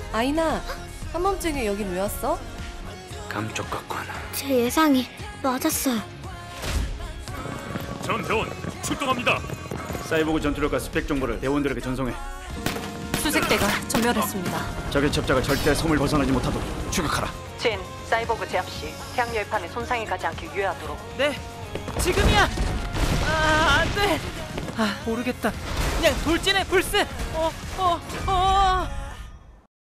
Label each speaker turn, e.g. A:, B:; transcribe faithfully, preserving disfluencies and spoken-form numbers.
A: 아이나, 한밤중에 여긴 왜 왔어?
B: 감쪽 같군.
C: 제 예상이 맞았어요.
D: 전 대원 출동합니다.
B: 사이보그 전투력과 스펙 정보를 대원들에게 전송해.
E: 수색대가 전멸했습니다.
B: 적의 첩자가 절대 섬을 벗어나지 못하도록 추격하라.
E: 진, 사이보그 제압 시 태양 열판에 손상이 가지 않게 유의하도록.
F: 네, 지금이야. 아, 안 돼. 아, 모르겠다. 그냥 돌진해, 불스. 어, 어, 어.